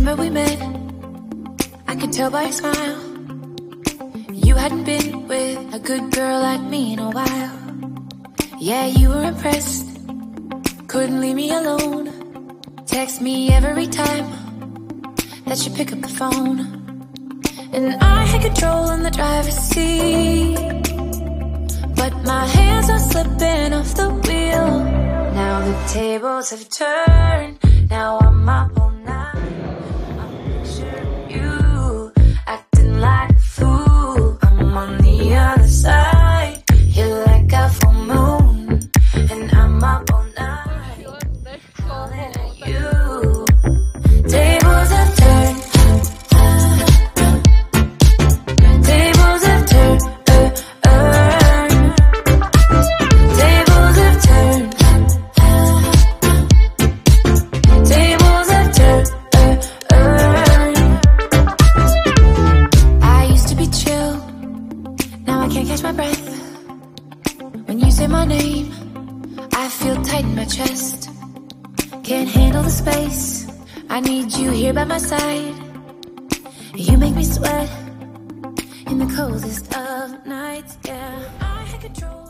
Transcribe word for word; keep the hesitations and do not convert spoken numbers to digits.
Remember we met, I could tell by your smile. You hadn't been with a good girl like me in a while. Yeah, you were impressed, couldn't leave me alone. Text me every time that you pick up the phone. And I had control in the driver's seat, but my hands are slipping off the wheel. Now the tables have turned, now I'm up all night. I'm picturing you acting like a fool. I'm on the other side, you're like a full moon, and I'm up all night howling at you. Tables have turned, tables have turned, uh, uh. Tables have turned, tables have turned, uh, uh. I used to be chill, now I can't catch my breath. When you say my name, I feel tight in my chest. Can't handle the space, I need you here by my side. You make me sweat in the coldest of nights, yeah. I had control.